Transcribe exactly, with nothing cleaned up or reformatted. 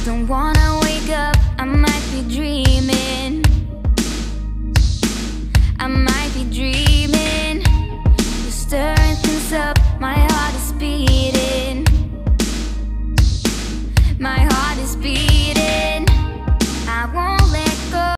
Don't wanna wake up, I might be dreaming. I might be dreaming.